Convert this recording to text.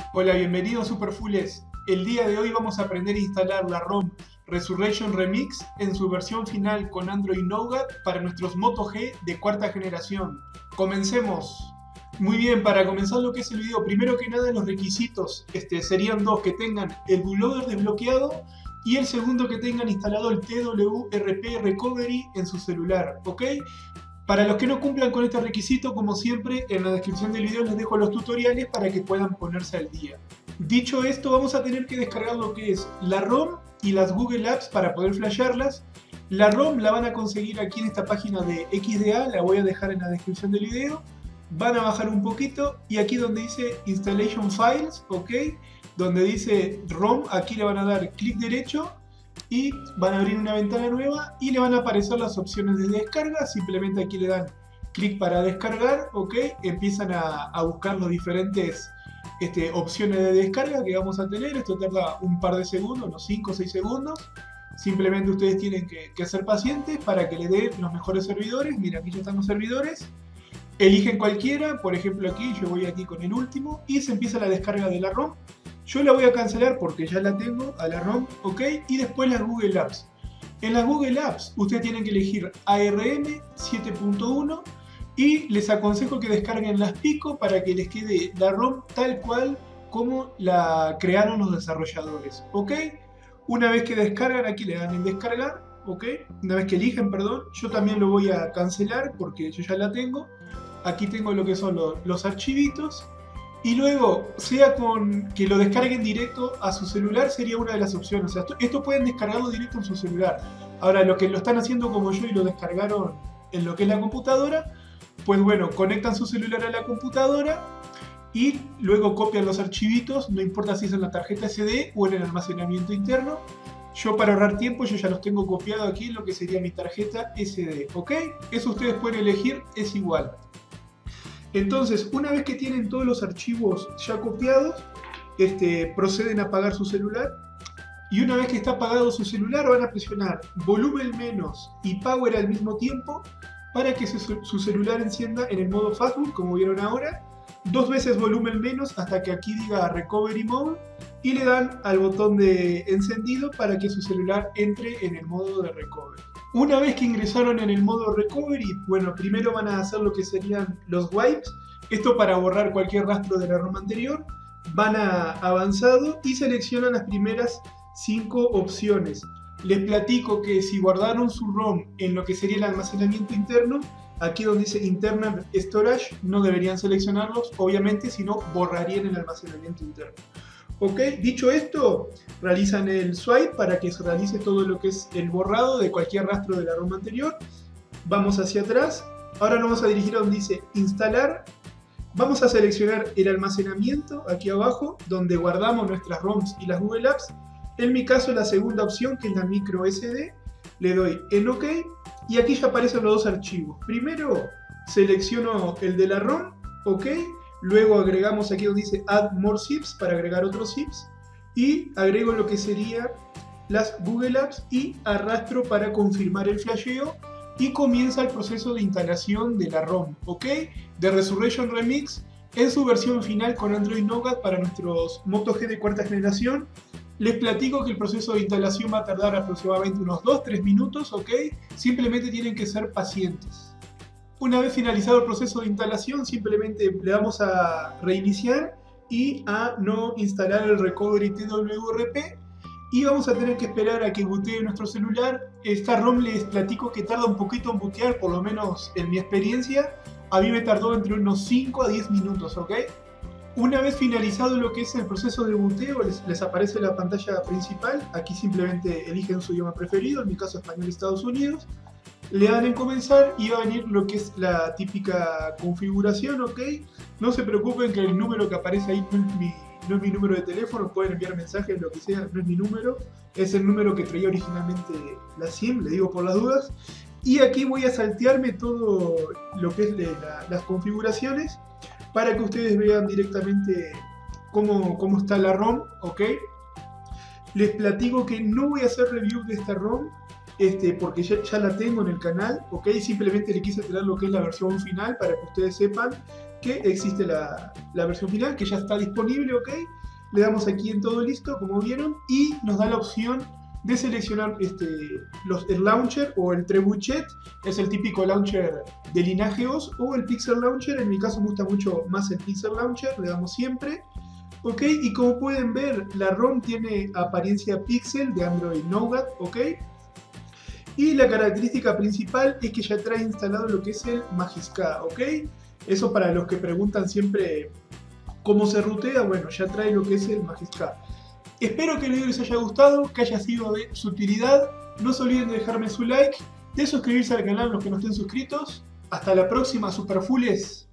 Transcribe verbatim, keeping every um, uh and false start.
Hola, bienvenidos Superfules. El día de hoy vamos a aprender a instalar la ROM Resurrection Remix en su versión final con Android Nougat para nuestros Moto G de cuarta generación. Comencemos. Muy bien, para comenzar lo que es el video, primero que nada los requisitos este, serían dos: que tengan el bootloader desbloqueado y el segundo que tengan instalado el T W R P Recovery en su celular, ¿ok? Para los que no cumplan con este requisito, como siempre, en la descripción del video les dejo los tutoriales para que puedan ponerse al día. Dicho esto, vamos a tener que descargar lo que es la ROM y las Google Apps para poder flashearlas. La ROM la van a conseguir aquí en esta página de X D A, la voy a dejar en la descripción del video. Van a bajar un poquito y aquí donde dice Installation Files, ok, donde dice ROM, aquí le van a dar clic derecho y van a abrir una ventana nueva y le van a aparecer las opciones de descarga. Simplemente aquí le dan clic para descargar, ok, empiezan a, a buscar las diferentes este, opciones de descarga que vamos a tener. Esto tarda un par de segundos, unos cinco o seis segundos. Simplemente ustedes tienen que, que ser pacientes para que le den los mejores servidores. Mira, aquí ya están los servidores. Eligen cualquiera, por ejemplo aquí, yo voy aquí con el último y se empieza la descarga de la ROM. Yo la voy a cancelar porque ya la tengo a la ROM, ok, y después las Google Apps. En las Google Apps ustedes tienen que elegir A R M siete punto uno y les aconsejo que descarguen las Pico para que les quede la ROM tal cual como la crearon los desarrolladores, ok. Una vez que descargan, aquí le dan en descargar, ok, una vez que eligen, perdón, yo también lo voy a cancelar porque yo ya la tengo. Aquí tengo lo que son los, los archivitos. Y luego, sea con que lo descarguen directo a su celular, sería una de las opciones. O sea, esto, esto pueden descargarlo directo en su celular. Ahora, los que lo están haciendo como yo y lo descargaron en lo que es la computadora, pues bueno, conectan su celular a la computadora y luego copian los archivitos, no importa si es en la tarjeta S D o en el almacenamiento interno. Yo, para ahorrar tiempo, yo ya los tengo copiado aquí en lo que sería mi tarjeta S D, ¿ok? Eso ustedes pueden elegir, es igual. Entonces, una vez que tienen todos los archivos ya copiados, este, proceden a apagar su celular. Y una vez que está apagado su celular, van a presionar volumen menos y power al mismo tiempo para que su, su celular encienda en el modo fastboot, como vieron ahora. Dos veces volumen menos hasta que aquí diga Recovery Mode y le dan al botón de encendido para que su celular entre en el modo de Recovery. Una vez que ingresaron en el modo Recovery, bueno, primero van a hacer lo que serían los wipes, esto para borrar cualquier rastro de la ROM anterior. Van a avanzado y seleccionan las primeras cinco opciones. Les platico que si guardaron su ROM en lo que sería el almacenamiento interno, aquí donde dice Internal Storage, no deberían seleccionarlos, obviamente, si no borrarían el almacenamiento interno. Ok, dicho esto, realizan el swipe para que se realice todo lo que es el borrado de cualquier rastro de la ROM anterior. Vamos hacia atrás. Ahora nos vamos a dirigir a donde dice instalar. Vamos a seleccionar el almacenamiento aquí abajo, donde guardamos nuestras ROMs y las Google Apps. En mi caso, la segunda opción, que es la micro S D, le doy en OK y aquí ya aparecen los dos archivos. Primero selecciono el de la ROM, OK. Luego agregamos aquí donde dice Add More Zips para agregar otros zips. Y agrego lo que sería las Google Apps y arrastro para confirmar el flasheo. Y comienza el proceso de instalación de la ROM, ¿ok? De Resurrection Remix en su versión final con Android Nougat para nuestros Moto G de cuarta generación. Les platico que el proceso de instalación va a tardar aproximadamente unos dos a tres minutos, ¿ok? Simplemente tienen que ser pacientes. Una vez finalizado el proceso de instalación, simplemente le damos a reiniciar y a no instalar el Recovery T W R P y vamos a tener que esperar a que bootee nuestro celular. Esta ROM les platico que tarda un poquito en bootear, por lo menos en mi experiencia. A mí me tardó entre unos cinco a diez minutos, ¿ok? Una vez finalizado lo que es el proceso de booteo, les, les aparece la pantalla principal. Aquí simplemente eligen su idioma preferido, en mi caso español Estados Unidos. Le dan en comenzar y va a venir lo que es la típica configuración, ¿ok? No se preocupen que el número que aparece ahí no es mi, no es mi número de teléfono, pueden enviar mensajes, lo que sea, no es mi número. Es el número que traía originalmente la SIM, le digo por las dudas. Y aquí voy a saltearme todo lo que es de la, las configuraciones para que ustedes vean directamente cómo, cómo está la ROM, ¿ok? Les platico que no voy a hacer review de esta ROM, Este, porque ya, ya la tengo en el canal, ok, simplemente le quise traer lo que es la versión final para que ustedes sepan que existe la, la versión final, que ya está disponible, ok. Le damos aquí en todo listo, como vieron, y nos da la opción de seleccionar este, los, el launcher o el trebuchet, es el típico launcher de linaje O S, o el Pixel Launcher. En mi caso me gusta mucho más el Pixel Launcher, le damos siempre. Ok, y como pueden ver, la ROM tiene apariencia Pixel de Android Nougat, ok. Y la característica principal es que ya trae instalado lo que es el Magisk, ok. Eso para los que preguntan siempre cómo se rutea, bueno, ya trae lo que es el Magisk. Espero que el video les haya gustado, que haya sido de su utilidad. No se olviden de dejarme su like, de suscribirse al canal los que no estén suscritos. Hasta la próxima, Superfules.